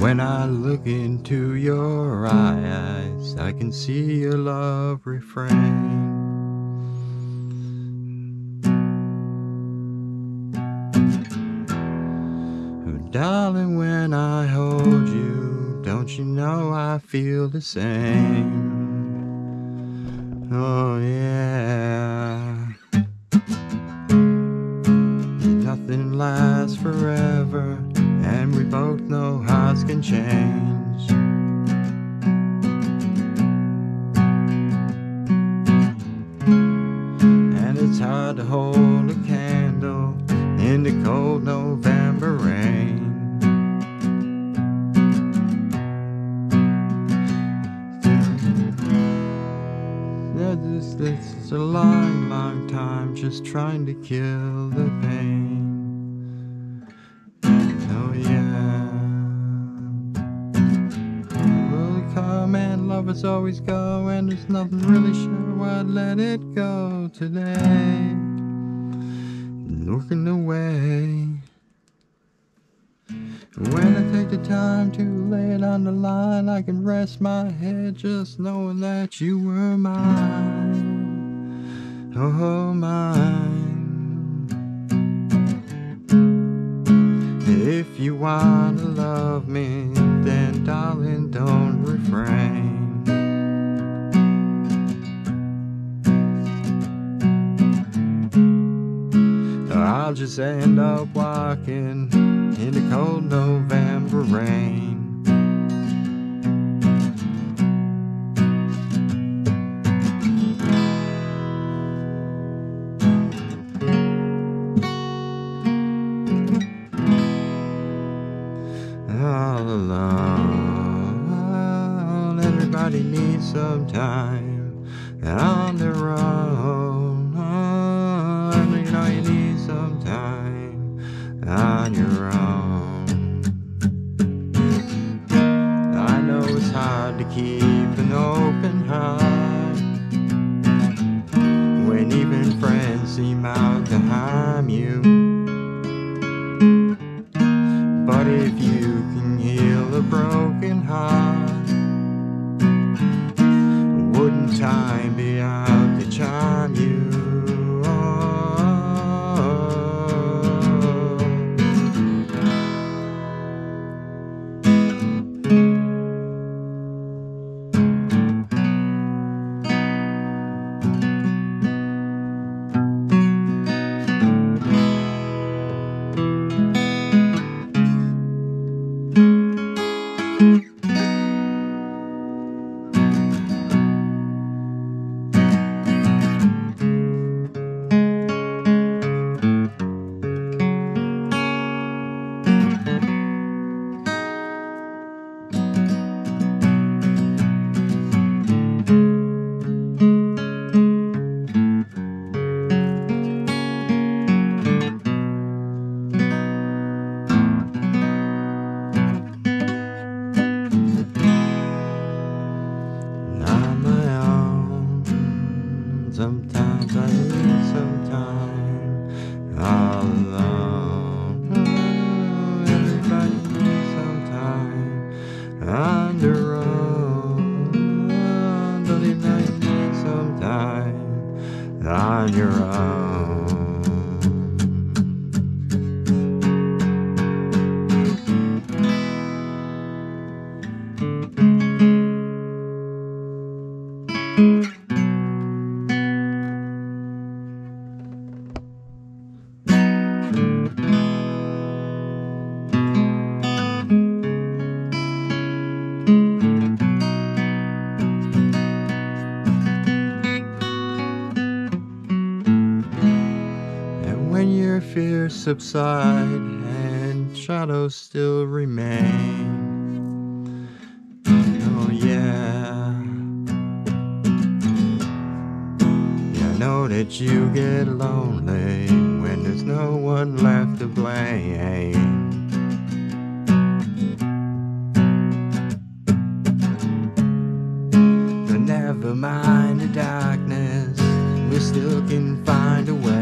When I look into your eyes, I can see your love refrain. Oh, darling, when I hold you, don't you know I feel the same? Oh yeah. Nothing lasts forever, and we both know hearts can change. And it's hard to hold a candle in the cold November rain. This is a long, long time just trying to kill the pain. Oh yeah. Will it come and lovers always go, and there's nothing really sure what let it go today. Looking away. When I take the time to lay it on the line, I can rest my head just knowing that you were mine. Oh, mine. If you wanna love me, then darling, don't refrain. I'll just end up walking in the cold November rain. All alone, everybody needs some time on their own. Oh, you know you need some time on your own. I know it's hard to keep an open heart when even friends seem out to harm you. But if you can heal a broken heart, wouldn't time be out to charm you? Sometimes I need some time all alone. Oh, everybody needs some time on their own. Don't you know you need some time on your own? When your fears subside and shadows still remain. Oh yeah. I know that you get lonely when there's no one left to blame. But never mind the darkness, we still can find a way.